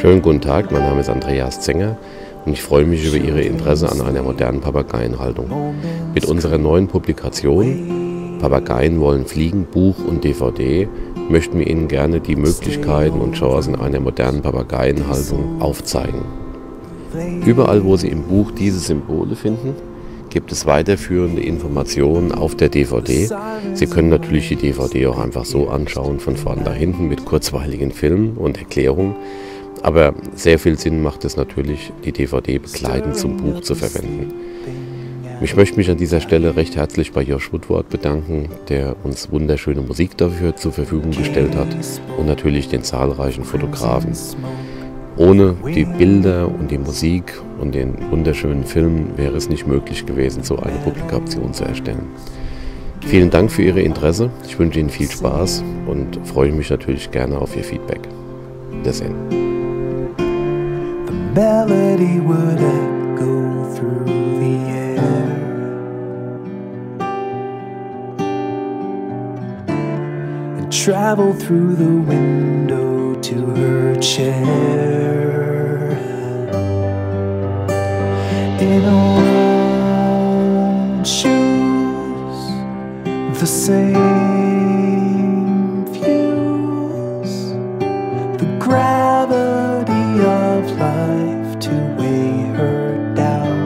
Schönen guten Tag, mein Name ist Andreas Zenger und ich freue mich über Ihr Interesse an einer modernen Papageienhaltung. Mit unserer neuen Publikation Papageien wollen fliegen, Buch und DVD möchten wir Ihnen gerne die Möglichkeiten und Chancen einer modernen Papageienhaltung aufzeigen. Überall, wo Sie im Buch diese Symbole finden, gibt es weiterführende Informationen auf der DVD. Sie können natürlich die DVD auch einfach so anschauen, von vorn nach hinten mit kurzweiligen Filmen und Erklärungen. Aber sehr viel Sinn macht es natürlich, die DVD begleitend zum Buch zu verwenden. Ich möchte mich an dieser Stelle recht herzlich bei Josh Woodward bedanken, der uns wunderschöne Musik dafür zur Verfügung gestellt hat und natürlich den zahlreichen Fotografen. Ohne die Bilder und die Musik und den wunderschönen Film wäre es nicht möglich gewesen, so eine Publikation zu erstellen. Vielen Dank für Ihr Interesse, ich wünsche Ihnen viel Spaß und freue mich natürlich gerne auf Ihr Feedback. Wiedersehen. The melody would echo through the air, and travel through the window to her chair. In old shoes, the same views, the gravity of life to weigh her down.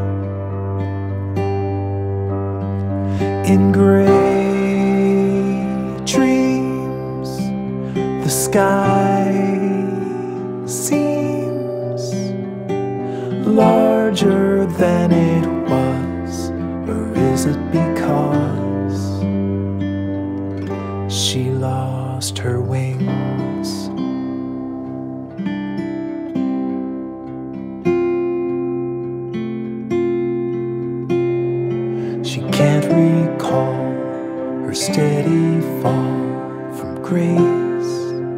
In gray dreams, the sky seems larger than it was, or is it because she lost her wings? She can't recall her steady fall from grace,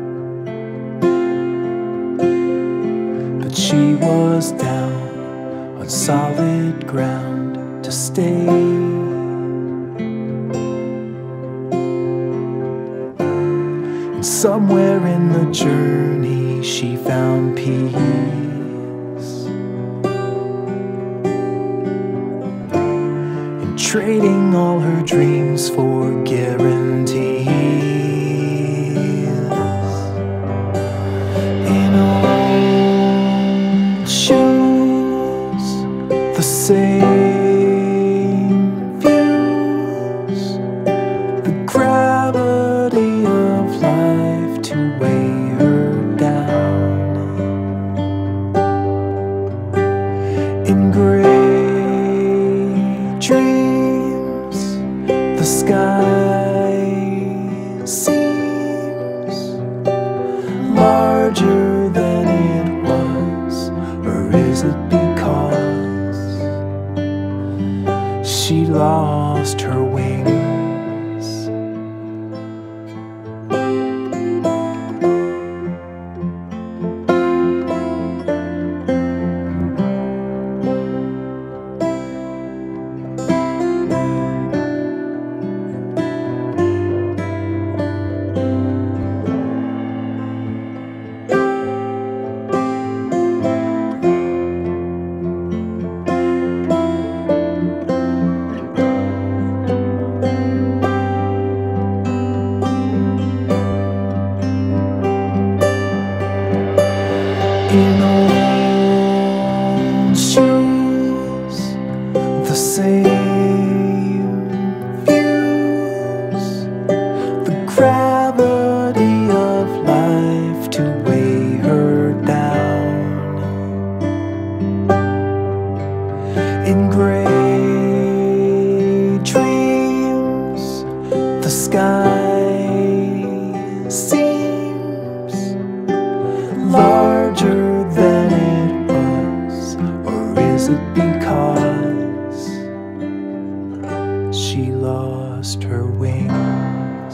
but she was down on solid ground to stay. And somewhere in the journey she found peace, and trading all her dreams for guarantees. In old shoes, the same views, the gravity of life to weigh her down. In gray dreams, the sky seems larger than it was, or is it because she lost her wings? In old shoes, the same views, the gravity of life to weigh her down. In gray dreams, the sky seems larger than it was, or is it because she lost her wings?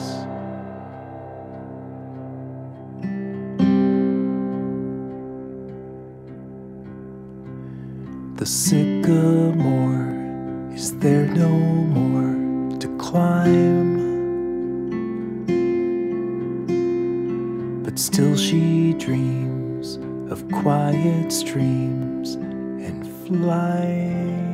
The sycamore, is there no more to climb? But still she dreams of quiet streams and flight.